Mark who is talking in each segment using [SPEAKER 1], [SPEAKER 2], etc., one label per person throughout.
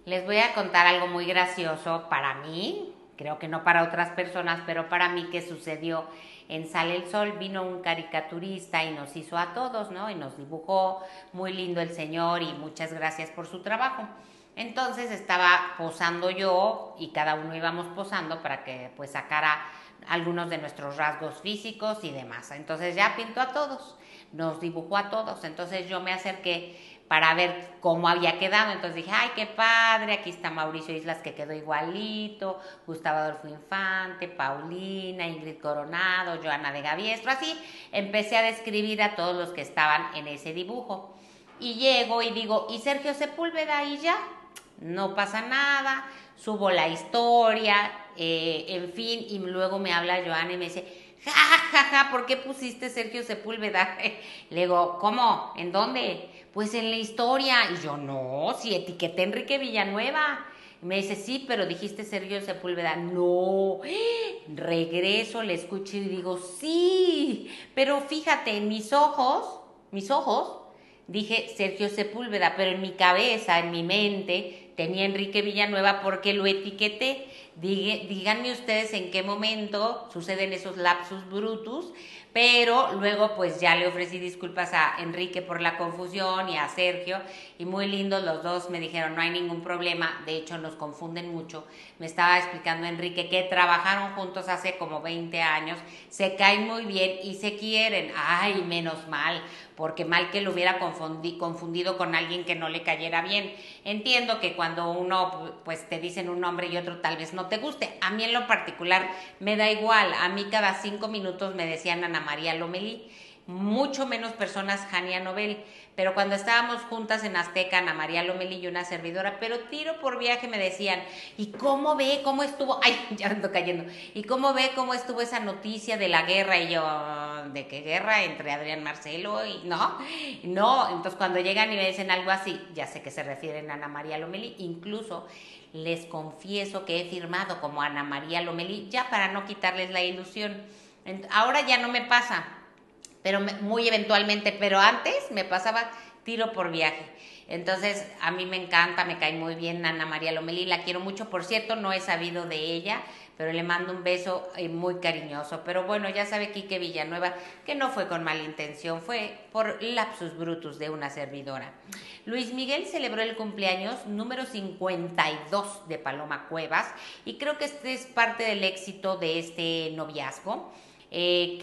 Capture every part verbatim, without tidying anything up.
[SPEAKER 1] Les voy a contar algo muy gracioso para mí, creo que no para otras personas, pero para mí que sucedió en Sale el Sol. Vino un caricaturista y nos hizo a todos, ¿no? Y nos dibujó muy lindo el señor y muchas gracias por su trabajo. Entonces estaba posando yo y cada uno íbamos posando para que pues sacara algunos de nuestros rasgos físicos y demás. Entonces ya pintó a todos, nos dibujó a todos. Entonces yo me acerqué para ver cómo había quedado. Entonces dije, ay, qué padre, aquí está Mauricio Islas que quedó igualito, Gustavo Adolfo Infante, Paulina, Ingrid Coronado, Joana de Gaviestro, así empecé a describir a todos los que estaban en ese dibujo. Y llego y digo, ¿y Sergio Sepúlveda? Y ya, no pasa nada, subo la historia, eh, en fin, y luego me habla Joana y me dice, ja, ja, ja, ja, ¿por qué pusiste Sergio Sepúlveda? Le digo, ¿cómo? ¿En dónde? Pues en la historia. Y yo, no, si etiqueté a Enrique Villanueva. Y me dice, sí, pero dijiste Sergio Sepúlveda. No. Regreso, le escucho y digo, sí, pero fíjate, en mis ojos, mis ojos, dije Sergio Sepúlveda, pero en mi cabeza, en mi mente, tenía Enrique Villanueva porque lo etiqueté. Díganme ustedes en qué momento suceden esos lapsus brutus, pero luego pues ya le ofrecí disculpas a Enrique por la confusión y a Sergio, y muy lindos los dos, me dijeron no hay ningún problema, de hecho nos confunden mucho. Me estaba explicando Enrique que trabajaron juntos hace como veinte años, se caen muy bien y se quieren. Ay, menos mal, porque mal que lo hubiera confundi confundido con alguien que no le cayera bien. Entiendo que cuando uno pues te dicen un nombre y otro tal vez no te guste. A mí en lo particular me da igual, a mí cada cinco minutos me decían Ana María Lomelí, mucho menos personas Jania Nobel, pero cuando estábamos juntas en Azteca, Ana María Lomelí y una servidora, pero tiro por viaje me decían, ¿y cómo ve cómo estuvo? Ay, ya ando cayendo. ¿Y cómo ve cómo estuvo esa noticia de la guerra? Y yo, ¿de qué guerra? Entre Adrián Marcelo y no, no. Entonces cuando llegan y me dicen algo así, ya sé que se refieren a Ana María Lomelí. Incluso les confieso que he firmado como Ana María Lomelí, ya para no quitarles la ilusión. Ahora ya no me pasa, pero muy eventualmente, pero antes me pasaba tiro por viaje. Entonces, a mí me encanta, me cae muy bien Ana María Lomelí, la quiero mucho. Por cierto, no he sabido de ella, pero le mando un beso muy cariñoso. Pero bueno, ya sabe Quique Villanueva que no fue con mala intención, fue por lapsus brutus de una servidora. Luis Miguel celebró el cumpleaños número cincuenta y dos de Paloma Cuevas, y creo que este es parte del éxito de este noviazgo. Eh,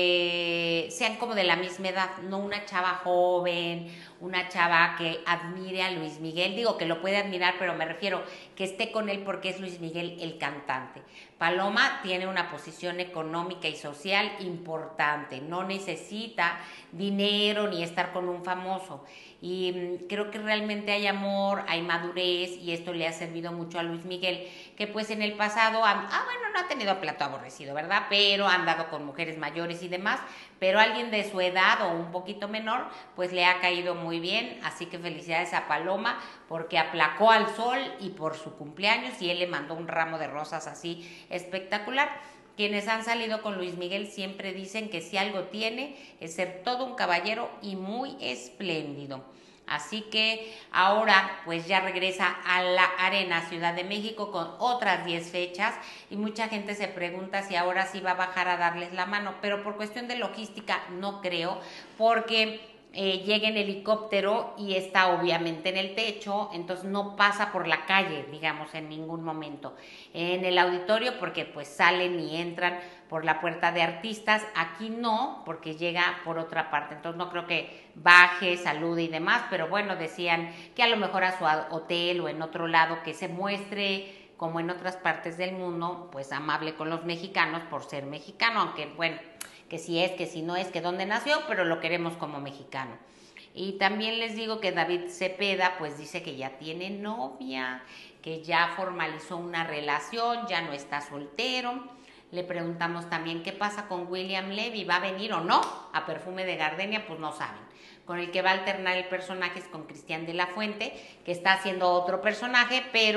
[SPEAKER 1] que sean como de la misma edad, no una chava joven, una chava que admire a Luis Miguel, digo que lo puede admirar, pero me refiero que esté con él porque es Luis Miguel el cantante. Paloma tiene una posición económica y social importante, no necesita dinero ni estar con un famoso, y mmm, creo que realmente hay amor, hay madurez, y esto le ha servido mucho a Luis Miguel, que pues en el pasado, ha, ah bueno, no ha tenido plato aborrecido, ¿verdad? Pero ha andado con mujeres mayores y demás, pero alguien de su edad o un poquito menor, pues le ha caído muy bien. Así que felicidades a Paloma porque aplacó al sol y por su cumpleaños, y él le mandó un ramo de rosas así espectacular. Quienes han salido con Luis Miguel siempre dicen que si algo tiene es ser todo un caballero y muy espléndido. Así que ahora pues ya regresa a la Arena Ciudad de México con otras diez fechas, y mucha gente se pregunta si ahora sí va a bajar a darles la mano, pero por cuestión de logística no creo, porque eh, llega en helicóptero y está obviamente en el techo, entonces no pasa por la calle, digamos, en ningún momento. En el auditorio porque pues salen y entran por la puerta de artistas, aquí no, porque llega por otra parte, entonces no creo que baje, salude y demás, pero bueno, decían que a lo mejor a su hotel o en otro lado que se muestre como en otras partes del mundo, pues amable con los mexicanos por ser mexicano, aunque bueno, que si es, que si no es, que dónde nació, pero lo queremos como mexicano. Y también les digo que David Cepeda pues dice que ya tiene novia, que ya formalizó una relación, ya no está soltero. Le preguntamos también qué pasa con William Levy, ¿va a venir o no a Perfume de Gardenia? Pues no saben. Con el que va a alternar el personaje es con Cristian de la Fuente, que está haciendo otro personaje, pero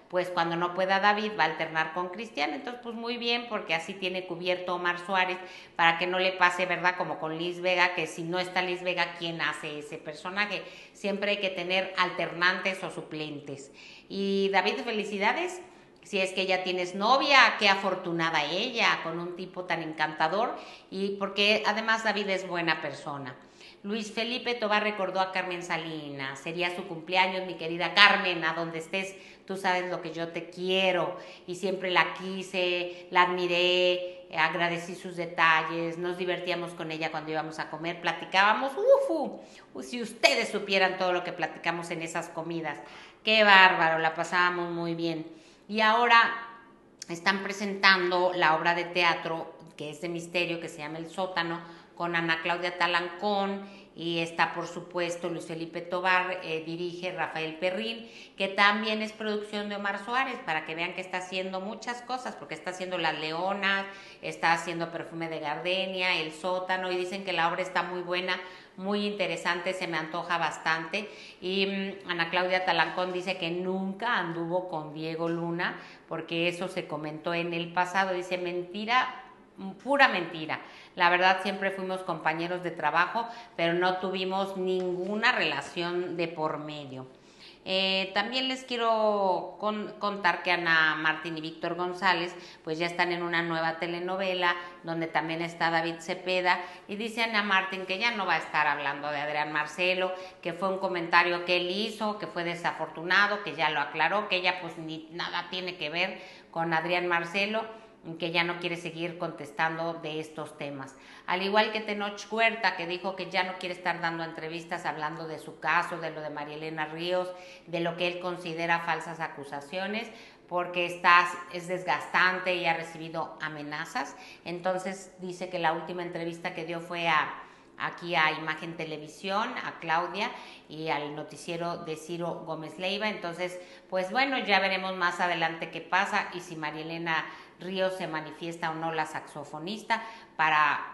[SPEAKER 1] pues cuando no pueda David va a alternar con Cristian. Entonces pues muy bien, porque así tiene cubierto Omar Suárez para que no le pase, ¿verdad? Como con Liz Vega, que si no está Liz Vega, ¿quién hace ese personaje? Siempre hay que tener alternantes o suplentes. Y David, felicidades. Si es que ya tienes novia, qué afortunada ella, con un tipo tan encantador, y porque además David es buena persona. Luis Felipe Tobar recordó a Carmen Salinas, sería su cumpleaños, mi querida Carmen, a donde estés, tú sabes lo que yo te quiero, y siempre la quise, la admiré, agradecí sus detalles, nos divertíamos con ella cuando íbamos a comer, platicábamos, ufu, si ustedes supieran todo lo que platicamos en esas comidas, qué bárbaro, la pasábamos muy bien. Y ahora están presentando la obra de teatro que es de misterio, que se llama El Sótano, con Ana Claudia Talancón, y está por supuesto Luis Felipe Tobar, eh, dirige Rafael Perrín, que también es producción de Omar Suárez, para que vean que está haciendo muchas cosas, porque está haciendo Las Leonas, está haciendo Perfume de Gardenia, El Sótano, y dicen que la obra está muy buena, muy interesante, se me antoja bastante. Y um, Ana Claudia Talancón dice que nunca anduvo con Diego Luna, porque eso se comentó en el pasado. Dice, mentira, pura mentira. La verdad, siempre fuimos compañeros de trabajo, pero no tuvimos ninguna relación de por medio. Eh, también les quiero con, contar que Ana Martín y Víctor González pues ya están en una nueva telenovela donde también está David Cepeda, y dice Ana Martín que ya no va a estar hablando de Adrián Marcelo, que fue un comentario que él hizo, que fue desafortunado, que ya lo aclaró, que ella pues ni nada tiene que ver con Adrián Marcelo, que ya no quiere seguir contestando de estos temas. Al igual que Tenoch Huerta, que dijo que ya no quiere estar dando entrevistas hablando de su caso, de lo de María Elena Ríos, de lo que él considera falsas acusaciones, porque está, es desgastante y ha recibido amenazas. Entonces dice que la última entrevista que dio fue a aquí a Imagen Televisión, a Claudia, y al noticiero de Ciro Gómez Leiva. Entonces, pues bueno, ya veremos más adelante qué pasa y si María Elena Ríos se manifiesta o no, la saxofonista, para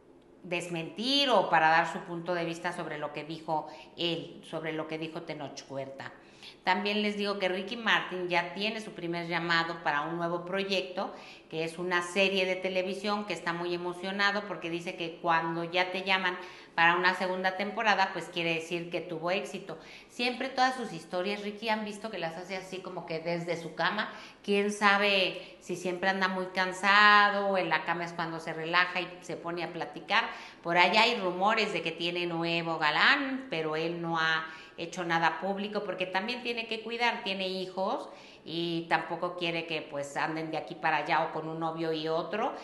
[SPEAKER 1] desmentir o para dar su punto de vista sobre lo que dijo él, sobre lo que dijo Tenoch Huerta. También les digo que Ricky Martin ya tiene su primer llamado para un nuevo proyecto, que es una serie de televisión, que está muy emocionado porque dice que cuando ya te llaman para una segunda temporada, pues quiere decir que tuvo éxito. Siempre todas sus historias, Ricky, han visto que las hace así como que desde su cama. Quién sabe si siempre anda muy cansado o en la cama es cuando se relaja y se pone a platicar. Por allá hay rumores de que tiene nuevo galán, pero él no ha hecho nada público porque también tiene que cuidar, tiene hijos y tampoco quiere que pues anden de aquí para allá o con un novio y otro,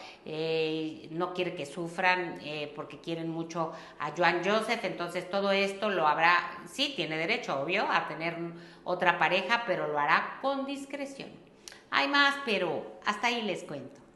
[SPEAKER 1] eh, no quiere que sufran eh, porque quieren mucho a Joan Joseph. Entonces todo esto lo habrá, sí tiene derecho obvio a tener otra pareja, pero lo hará con discreción. Hay más, pero hasta ahí les cuento.